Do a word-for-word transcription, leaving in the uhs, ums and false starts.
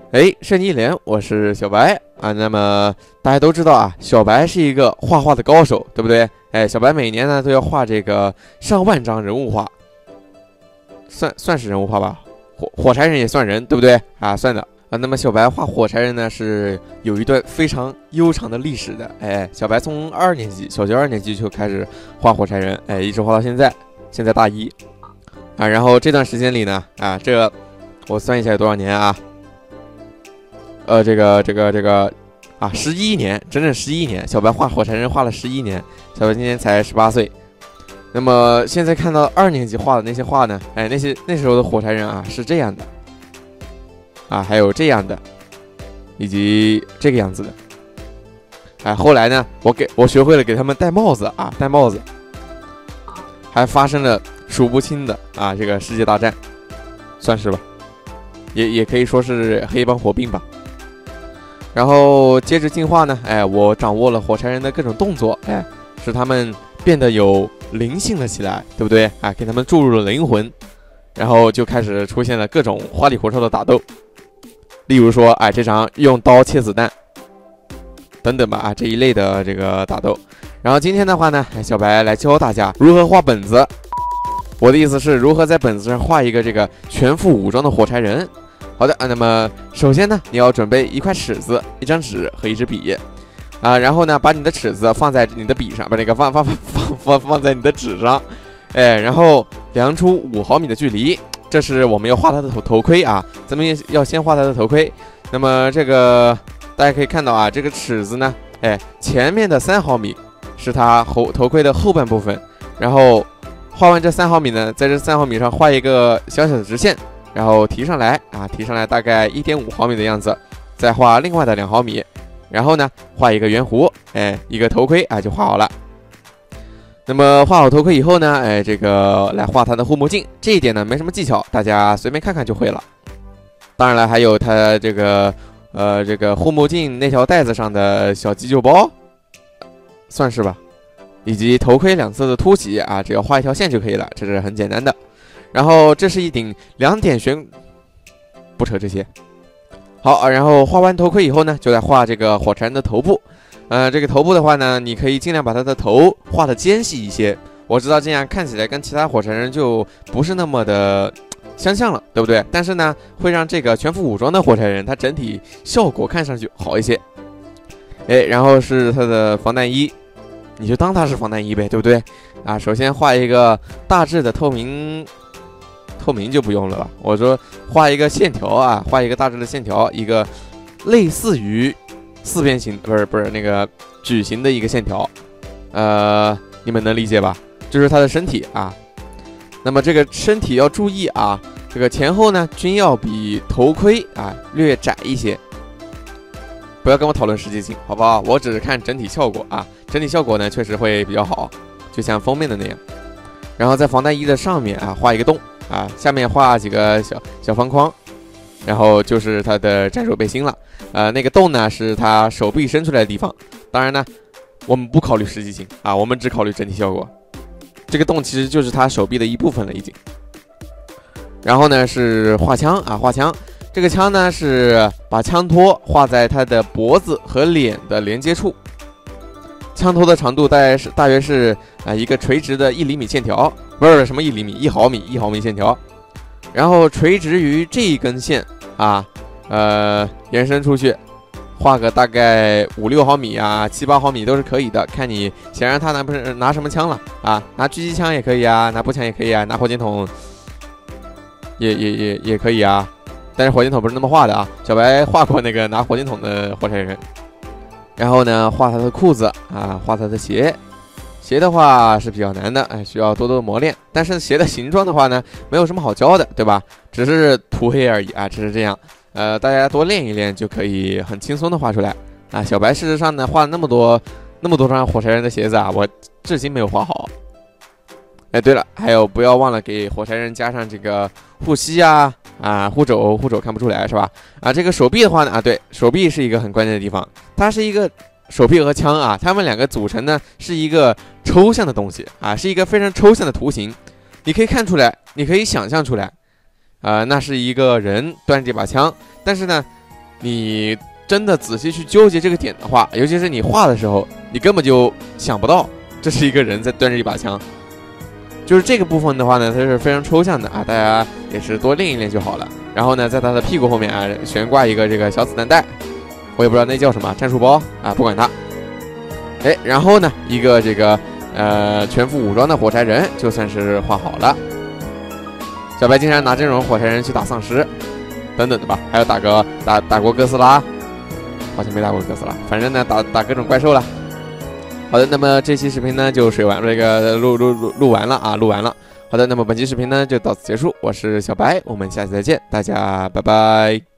哎，盛一连，我是小白啊。那么大家都知道啊，小白是一个画画的高手，对不对？哎，小白每年呢都要画这个上万张人物画，算算是人物画吧。火火柴人也算人，对不对啊？算的啊。那么小白画火柴人呢是有一段非常悠长的历史的。哎，小白从二年级，小学二年级就开始画火柴人，哎，一直画到现在，现在大一啊。然后这段时间里呢，啊，这个我算一下有多少年啊？呃，这个这个这个啊，十一年，整整十一年，小白画火柴人画了十一年，小白今年才十八岁。那么现在看到二年级画的那些画呢，哎，那些那时候的火柴人啊是这样的，啊，还有这样的，以及这个样子的。哎，后来呢，我给我学会了给他们戴帽子啊，戴帽子，还发生了数不清的啊这个世界大战，算是吧，也也可以说是黑帮火并吧。然后接着进化呢，哎，我掌握了火柴人的各种动作，哎，使他们变得有灵性了起来，对不对？啊，给他们注入了灵魂，然后就开始出现了各种花里胡哨的打斗，例如说，哎，这场用刀切子弹，等等吧，啊，这一类的这个打斗。然后今天的话呢，小白来教大家如何画本子。我的意思是如何在本子上画一个这个全副武装的火柴人。好的啊，那么首先呢，你要准备一块尺子、一张纸和一支笔，啊，然后呢，把你的尺子放在你的笔上，把那个放放放放放放在你的纸上，哎，然后量出五毫米的距离，这是我们要画它的头头盔啊，咱们要先画它的头盔。那么这个大家可以看到啊，这个尺子呢，哎，前面的三毫米是它头头盔的后半部分，然后画完这三毫米呢，在这三毫米上画一个小小的直线。然后提上来啊，提上来大概一点五毫米的样子，再画另外的两毫米，然后呢画一个圆弧，哎，一个头盔啊就画好了。那么画好头盔以后呢，哎，这个来画它的护目镜，这一点呢没什么技巧，大家随便看看就会了。当然了，还有它这个呃这个护目镜那条带子上的小急救包，算是吧，以及头盔两侧的凸起啊，只要画一条线就可以了，这是很简单的。然后这是一顶两点悬，不扯这些。好啊，然后画完头盔以后呢，就来画这个火柴人的头部。呃，这个头部的话呢，你可以尽量把它的头画的尖细一些。我知道这样看起来跟其他火柴人就不是那么的相像了，对不对？但是呢，会让这个全副武装的火柴人它整体效果看上去好一些。哎，然后是它的防弹衣。你就当它是防弹衣呗，对不对？啊，首先画一个大致的透明。透明就不用了吧，我说画一个线条啊，画一个大致的线条，一个类似于四边形，不是不是那个矩形的一个线条，呃，你们能理解吧？这是他的身体啊。那么这个身体要注意啊，这个前后呢均要比头盔啊略窄一些，不要跟我讨论实际性，好不好？我只是看整体效果啊，整体效果呢确实会比较好，就像封面的那样。然后在防弹衣的上面啊画一个洞。啊，下面画几个小小方框，然后就是它的战术背心了。呃，那个洞呢是它手臂伸出来的地方。当然呢，我们不考虑实际性啊，我们只考虑整体效果。这个洞其实就是它手臂的一部分了已经。然后呢是画枪啊，画枪。这个枪呢是把枪托画在它的脖子和脸的连接处。枪托的长度大概是大约是啊、呃、一个垂直的一厘米线条。不是什么一厘米，一毫米，一毫米线条，然后垂直于这一根线啊，呃，延伸出去，画个大概五六毫米啊，七八毫米都是可以的，看你想让他拿不是拿什么枪了啊，拿狙击枪也可以啊，拿步枪也可以啊，拿火箭筒也也也也可以啊，但是火箭筒不是那么画的啊，小白画过那个拿火箭筒的火柴人，然后呢，画他的裤子啊，画他的鞋。鞋的话是比较难的，哎，需要多多磨练。但是鞋的形状的话呢，没有什么好教的，对吧？只是涂黑而已啊，只是这样。呃，大家多练一练就可以很轻松的画出来啊。小白事实上呢，画了那么多那么多双火柴人的鞋子啊，我至今没有画好。哎，对了，还有不要忘了给火柴人加上这个护膝啊啊，护肘，护肘看不出来是吧？啊，这个手臂的话呢，啊，对，手臂是一个很关键的地方，它是一个。手臂和枪啊，它们两个组成呢是一个抽象的东西啊，是一个非常抽象的图形。你可以看出来，你可以想象出来，啊、呃，那是一个人端着这把枪，但是呢， 你真的仔细去纠结这个点的话，尤其是你画的时候，你根本就想不到这是一个人在端着一把枪。就是这个部分的话呢，它是非常抽象的啊，大家也是多练一练就好了。然后呢，在他的屁股后面啊悬挂一个这个小子弹袋，我也不知道那叫什么战术包啊，不管它。哎，然后呢，一个这个呃全副武装的火柴人就算是画好了。小白经常拿这种火柴人去打丧尸等等的吧，还有打个打打过哥斯拉，好像没打过哥斯拉，反正呢打打各种怪兽了。好的，那么这期视频呢就水完这个录录录录完了啊，录完了。好的，那么本期视频呢就到此结束，我是小白，我们下期再见，大家拜拜。